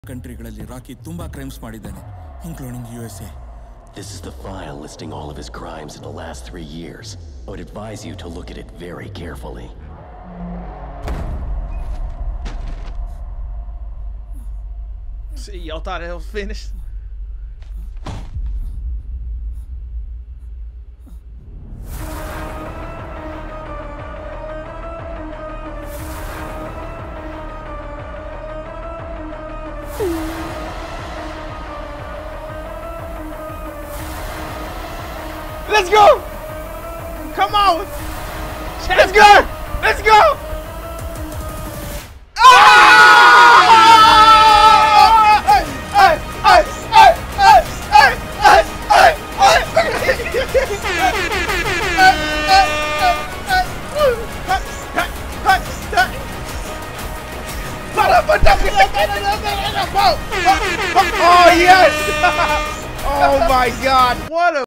ಕಂಟ್ರಿಗಳಲ್ಲಿ ರಾಕಿ ತುಂಬಾ ಕ್ರೈಮ್ಸ್ ಮಾಡಿದ್ದಾನೆ, including USA. This is the file listing all of his crimes in the last 3 years. I would advise you to look at it very carefully. See, y'all thought it was finished? Let's go! Come on! Let's go! Let's go! Oh yes! Oh my God! What a